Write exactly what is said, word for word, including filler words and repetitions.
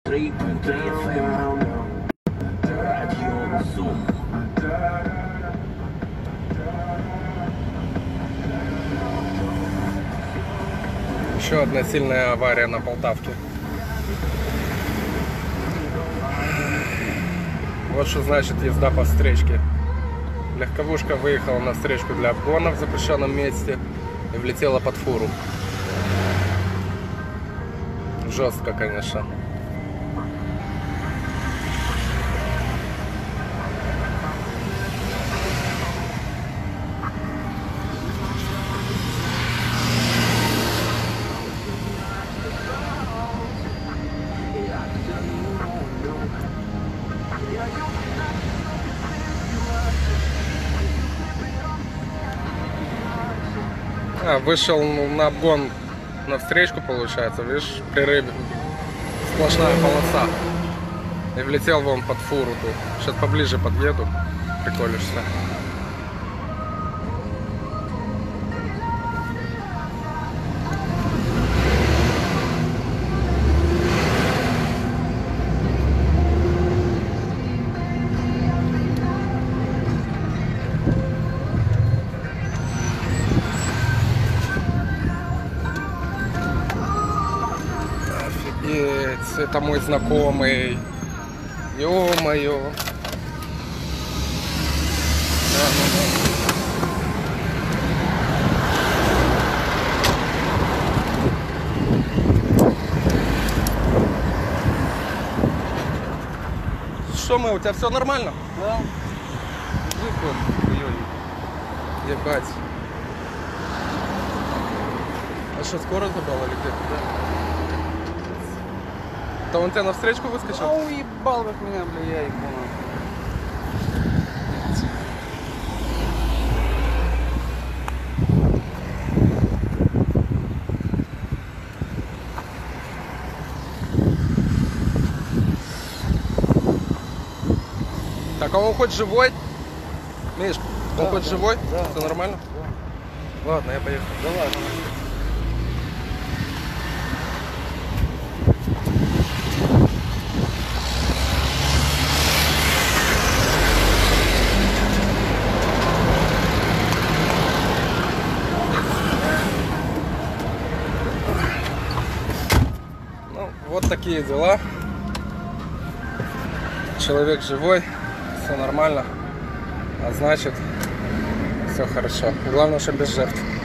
Еще одна сильная авария на Полтавке. Вот что значит езда по встречке. Легковушка выехала на встречку для обгона в запрещенном месте и влетела под фуру. Жестко, конечно. А, вышел на обгон на встречку, получается, видишь, прерыв, сплошная полоса. И влетел вон под фуру тут. Сейчас поближе подъеду, приколишься. Это мой знакомый. Ё-моё. Да, ну, да. Что мы, у тебя все нормально? Да. Ебать. А что, скоро забрал или где-то? Да. Да он тебя на встречку выскочил? А уебал как меня, бля, я ебану. Так, а он хоть живой? Миш, он да, хоть да, живой? Да, Все да, нормально? Да. Ладно, я поехал. Да ладно. Ну, вот такие дела. Человек живой, все нормально, а значит, все хорошо. Главное, что без жертв.